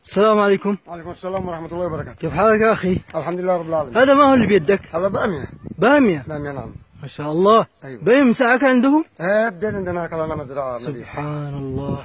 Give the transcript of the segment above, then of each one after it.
السلام عليكم. وعليكم السلام ورحمة الله وبركاته. كيف حالك يا أخي؟ الحمد لله رب العالمين. هذا ما هو اللي بيدك؟ هذا بامية. بامية؟ بامية نعم. ما شاء الله. أيوة. بامية مساعك عندهم؟ ايه بدينا عندنا كلنا مزرعة مليحة. سبحان الله.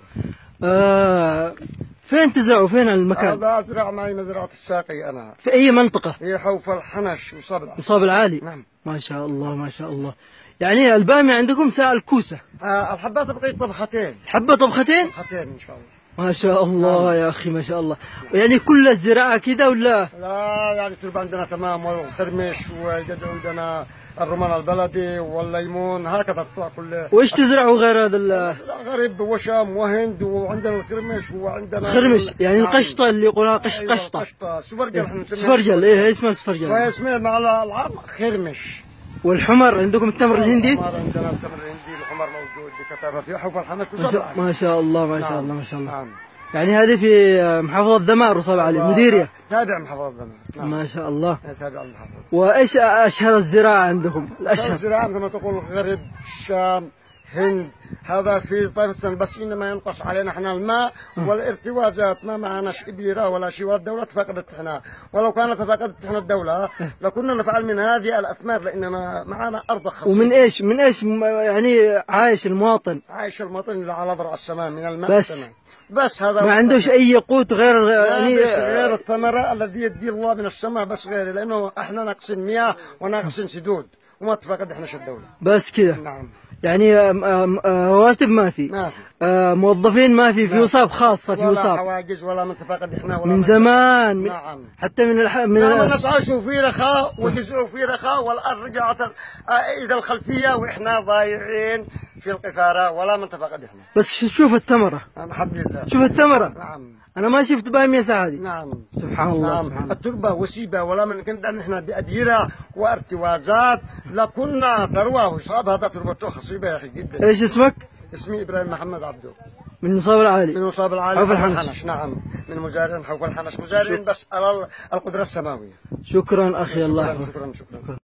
أيوة. فين تزرعوا؟ فين المكان؟ هذا أزرع معي مزرعة الساقي أنا. في أي منطقة؟ هي حوف الحنش وصاب العالي. مصاب العالي؟ نعم. ما شاء الله ما شاء الله. يعني البامية عندكم ساعة الكوسة؟ الحبات بقي طبختين. حبة طبختين؟ طبختين إن شاء الله. ما شاء الله. نعم. يا أخي ما شاء الله. يعني كل الزراعة كذا ولا؟ لا يعني تربى عندنا تمام، والخرمش ويقعد عندنا الرمان البلدي والليمون هكذا تطلع كله. وإيش تزرعوا غير هذا غريب وشام وهند، وعندنا الخرمش وعندنا الخرمش، يعني نعم. القشطة اللي يقولها أيوة قشطة. القشطة سفرجل احنا نسميها. سفرجل، إيه اسمها سفرجل. واسمها مع العام خرمش. والحمر عندكم التمر الهندي؟ الحمر عندنا التمر الهندي، الحمر موجود بكتابة في حوف الحنش وصاب. ما شاء الله ما شاء نعم. الله ما شاء الله. نعم. يعني هذه في محافظة ذمار وصاب علي مديرية. تابع محافظة ذمار. نعم. ما شاء الله. تابع المحافظة. وإيش أشهر الزراعة عندكم؟ الأشهر الزراعة مثل ما تقول غرب، الشام، هند، هذا في صيف السنة، بس إنما ينقص علينا احنا الماء والارتواجات، ما معناش إبيرة ولا شيء، والدولة تفقدت احنا، ولو كانت تفقدت احنا الدولة لكنا نفعل من هذه الأثمار، لأننا معنا أرض خصبة. ومن إيش يعني عايش المواطن؟ عايش المواطن اللي على ضرع السماء من الماء بس السماء. بس هذا ما عندوش أي قوت غير يعني يعني غير الثمرة الذي يدي الله من السماء، بس غير، لأنه احنا ناقصين مياه وناقصين سدود، وما تفقد احنا الدولة. بس كذا. نعم. يعني رواتب ما في. ما في. موظفين ما في وصاب خاصة، في ولا وصاب حواجز ولا من تفقد احنا ولا من زمان. نعم. حتى من نعم. الناس عاشوا في رخاء وجزعوا في رخاء، والآن رجعت إلى الخلفية، وإحنا ضايعين في القفارة ولا من تفقد احنا. بس شوف الثمرة. الحمد لله. شوف الثمرة. نعم. أنا ما شفت بامية سعادي. نعم. سبحان الله. نعم. سبحان الله. التربة وسيبة، ولا من كنا نحن بأديرة وارتوازات لكنا ثروة وصاب. هذا تربته خصيبة يا أخي جدا. إيش اسمك؟ اسمي إبراهيم محمد عبدو. من مصاب العالي. من مصاب العالي حوف الحنش. نعم. من مزارعين حوف الحنش، مزارعين بس على القدرة السماوية. شكرا أخي. الله شكرا.